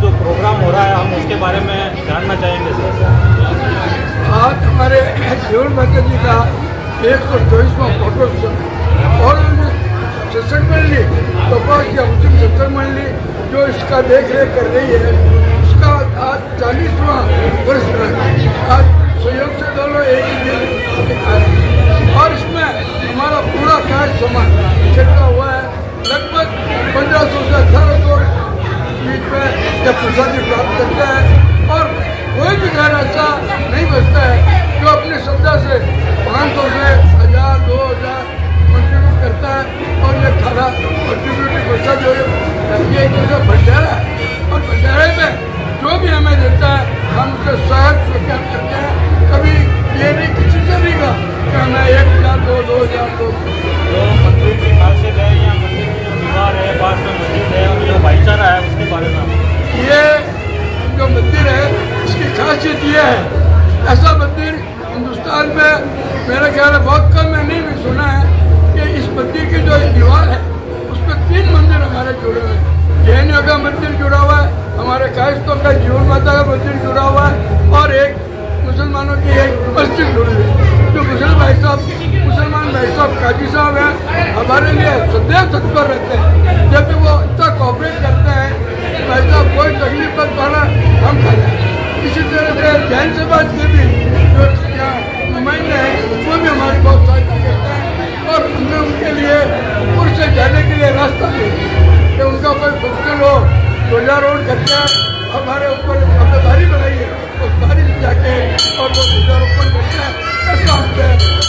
जो प्रोग्राम हो रहा है हम उसके बारे में जानना चाहेंगे सर। आज हमारे जीवन माता जी का 124वां फोटोत्सव और सत्संग मंडली गोपाल की मुस्लिम सत्संग मंडली जो इसका देख रेख कर रही है उसका आज 40वां वर्ष है। आज सहयोग से दोनों एक ही दिन और इसमें हमारा पूरा कार्य समाज इकट्ठा हुआ है। लगभग 1500 से 1800 बीच में जब प्रसादी प्राप्त करता है और कोई भी घर ऐसा नहीं बचता है जो अपनी श्रद्धा से 500 से 1000 2000 कंट्रीब्यूट करता है और ये खाना कंट्रीब्यूटिव प्रसाद जो ये एक जैसा भंडारा है और भंडारे में जो भी हमें देता है हम उसे सहज स्वीकार करते हैं। कभी ये नहीं किसी से नहीं कहा कि हमें 1000 2000 दो। जो मंदिर की खासियत है या मंदिर की जो दीवार है पास में मस्जिद है और जो भाईचारा है उसके बारे में ये जो मंदिर है इसकी खासियत ये है, ऐसा मंदिर हिंदुस्तान में मेरा ख्याल है बहुत कम में नहीं सुना है कि इस मंदिर की जो दीवार है उसमें 3 मंदिर हमारे जुड़े हुए हैं। जैनियों का मंदिर जुड़ा हुआ है, हमारे कायस्थों का जीवन माता का मंदिर जुड़ा हुआ है और एक मुसलमानों की एक मस्जिद जुड़ी हुई है। जो मुसलमान भाई साहब काजी साहब हैं हमारे लिए सदैव तत्पर रहते हैं। जब भी वो इतना कोऑपरेट करते हैं कि भाई साहब कोई तकलीफ मत पाना हम खा जाए। इसी तरह से जैन समाज के भी जो यहाँ नुमाइंदे हैं वो भी हमारी बहुत सहायता करते हैं और हमने उनके लिए ऊपर से जाने के लिए रास्ता दे दिया कि उनका कोई फंक्शन हो रोजा रोड करके हमारे ऊपर हमने बारी बनाई है उस बारी से जाके और वो ध्वजारोपण करते हैं। ऐसा हमसे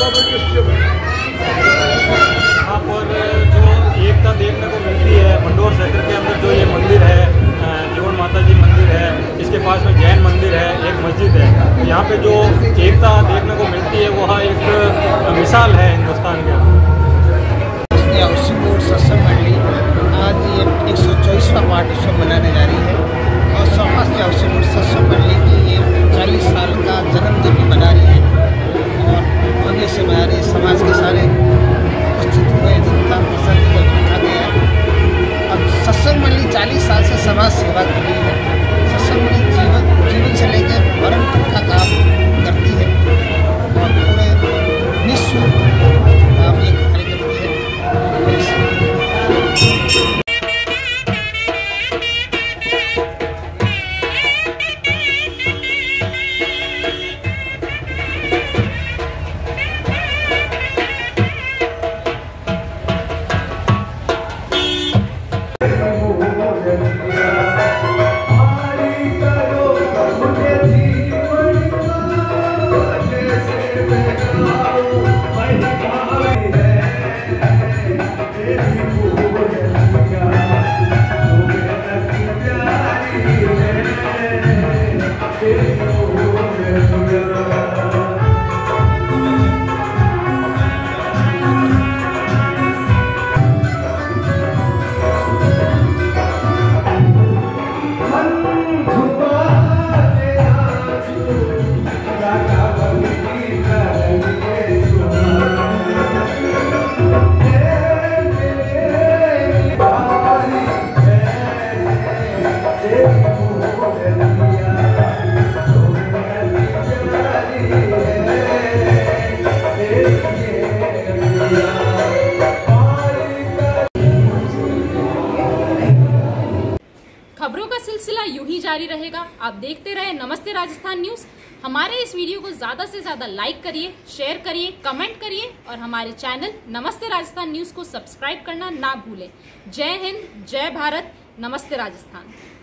यहाँ पर जो एकता देखने को मिलती है मंडोर सेक्टर के अंदर जो ये मंदिर है जीवन माता जी मंदिर है, इसके पास में जैन मंदिर है, एक मस्जिद है, तो यहाँ पे जो एकता देखने को मिलती है वह एक मिसाल है हिंदुस्तान के अंदर। सत्संग मंडली आज ये 124वां पार्टोत्सव मनाने जा रही है और समाज के सत्संग मंडली की ये 40 साल का जन्मदिन भी मना रही है और आगे से मना रही है। समाज के सारे उपस्थित हुए जनता प्रसादी को रखा गया है। अब सत्संग मंडली 40 साल से समाज सेवा कर रही है। सत्संग मंडली जीवन से लेकर मरण तक का काम करती है और पूरे विश्व काम ये कार्य करती है। खबरों का सिलसिला यूं ही जारी रहेगा। आप देखते रहे नमस्ते राजस्थान न्यूज। हमारे इस वीडियो को ज्यादा से ज्यादा लाइक करिए, शेयर करिए, कमेंट करिए और हमारे चैनल नमस्ते राजस्थान न्यूज को सब्सक्राइब करना ना भूलें। जय हिंद, जय भारत, नमस्ते राजस्थान।